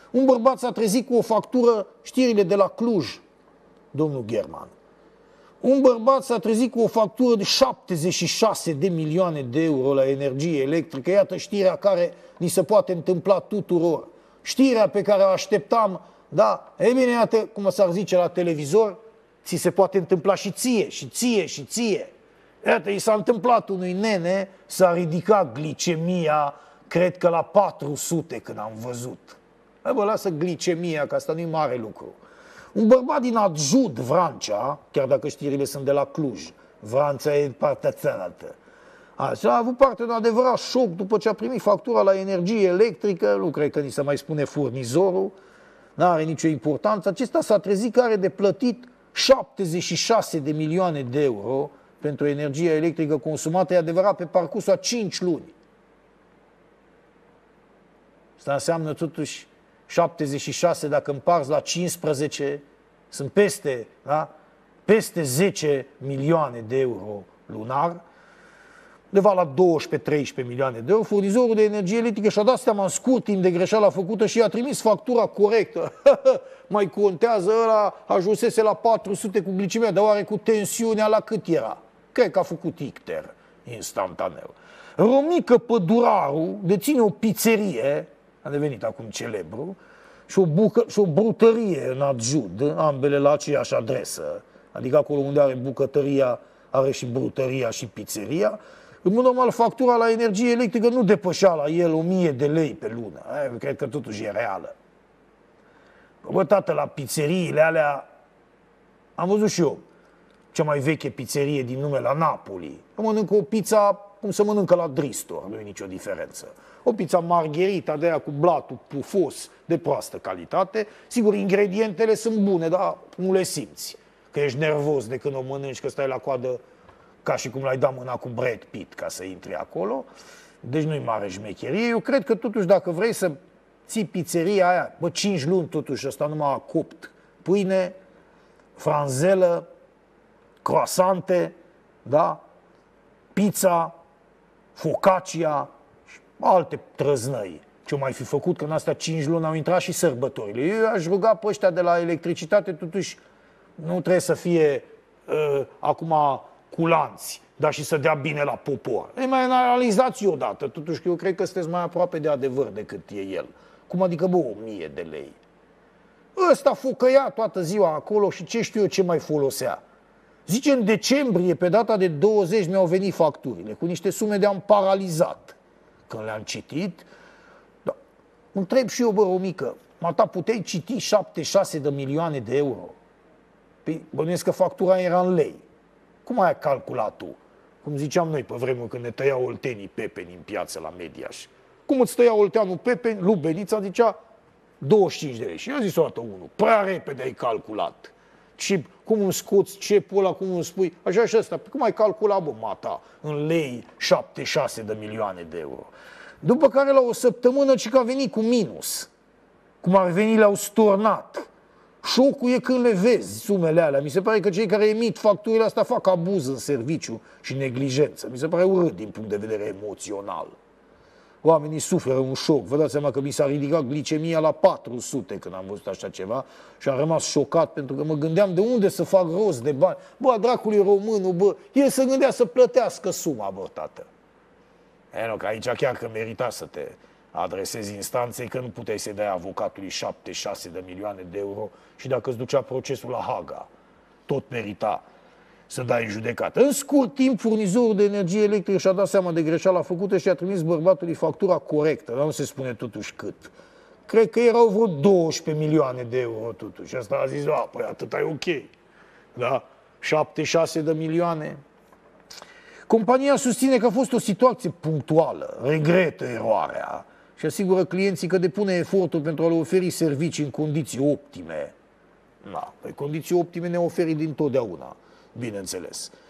Un bărbat s-a trezit cu o factură, știrile de la Cluj, domnul German. Un bărbat s-a trezit cu o factură de 76 de milioane de euro la energie electrică. Iată știrea care ni se poate întâmpla tuturor. Știrea pe care o așteptam, da, e bine, iată, cum s-ar zice la televizor, ți se poate întâmpla și ție, și ție, și ție. Iată, i s-a întâmplat unui nene, s-a ridicat glicemia, cred că la 400 când am văzut. Bă, lasă glicemia, că asta nu-i mare lucru. Un bărbat din Adjud, Vrancea, chiar dacă știrile sunt de la Cluj, Vrancea e partea cealaltă, așa, a avut parte de un adevărat șoc după ce a primit factura la energie electrică, nu cred că ni se mai spune furnizorul, n-are nicio importanță. Acesta s-a trezit că are de plătit 76 de milioane de euro pentru energia electrică consumată, e adevărat, pe parcursul a 5 luni. Asta înseamnă totuși 76, dacă împarți la 15, sunt peste, da? Peste 10 milioane de euro lunar, undeva la 12-13 milioane de euro. Furnizorul de energie electrică și-a dat seama în scurt timp de greșeala făcută și i-a trimis factura corectă. Mai contează, ăla ajunsese la 400 cu glicemia, dar oare cu tensiunea la cât era? Cred că a făcut icter instantaneu. Romică Păduraru deține o pizzerie, a devenit acum celebru, și o brutărie în Adjud, ambele la aceeași adresă, adică acolo unde are bucătăria, are și brutăria și pizzeria. În mod normal, factura la energie electrică nu depășea la el 1000 de lei pe lună. Cred că totuși e reală. Bă, tată, la pizzeriile alea am văzut și eu cea mai veche pizzerie din nume la Napoli. Mănâncă o pizza cum se mănâncă la Dristor, nu e nicio diferență. O pizza margherita de aia cu blatul pufos de proastă calitate. Sigur, ingredientele sunt bune, dar nu le simți. Că ești nervos de când o mănânci, că stai la coadă ca și cum l-ai dat mâna cu Brad Pitt ca să intri acolo. Deci nu-i mare șmecherie. Eu cred că totuși dacă vrei să ții pizzeria aia, 5 luni totuși, ăsta numai a copt pâine, franzelă, croasante, da? Pizza, focaccia și alte trăznăi. Ce-o mai fi făcut, că în astea 5 luni au intrat și sărbătorile. Eu aș ruga pe ăștia de la electricitate, totuși nu trebuie să fie acum culanți, dar și să dea bine la popor. Ei, mai analizați odată, totuși că eu cred că sunteți mai aproape de adevăr decât e el. Cum adică, 1000 de lei? Ăsta focăia toată ziua acolo și ce știu eu ce mai folosea. Zice, în decembrie, pe data de 20, mi-au venit facturile cu niște sume de-am paralizat. Când le-am citit, da, întreb și eu, bă, Romică, mata, puteai citi 76 de milioane de euro? Păi, bănuiesc că factura era în lei. Cum ai calculat tu? Cum ziceam noi pe vremuri când ne tăiau oltenii pepeni în piață la Mediaș. Cum îți tăia olteanul pepeni, lui Benița zicea 25 de lei. Și eu zis o dată unul, prea repede ai calculat. Și cum îmi scoți cepul ăla, cum îmi spui, așa și ăsta, cum ai calculat, bă, mata, în lei 76 de milioane de euro. După care la o săptămână ci că a venit cu minus. Cum ar veni, le-au stornat. Șocul e când le vezi sumele alea. Mi se pare că cei care emit facturile astea fac abuz în serviciu și neglijență. Mi se pare urât din punct de vedere emoțional. Oamenii suferă un șoc. Vă dați seama că mi s-a ridicat glicemia la 400 când am văzut așa ceva și am rămas șocat pentru că mă gândeam de unde să fac rost de bani. Bă, dracului românul, bă, el se gândea să plătească suma, bă, tată. Nu, că aici chiar că merita să te adresezi instanței, că nu puteai să-i dai avocatului 76 de milioane de euro și dacă îți ducea procesul la Haga, tot merita să dai în judecată. În scurt timp, furnizorul de energie electrică și-a dat seama de greșeala făcută și a trimis bărbatului factura corectă, dar nu se spune totuși cât. Cred că erau vreo 12 milioane de euro totuși. Asta a zis, păi atât e ok. Da? 76 de milioane. Compania susține că a fost o situație punctuală, regretă eroarea și asigură clienții că depune efortul pentru a le oferi servicii în condiții optime. Da, păi condiții optime ne oferi dintotdeauna, bineînțeles.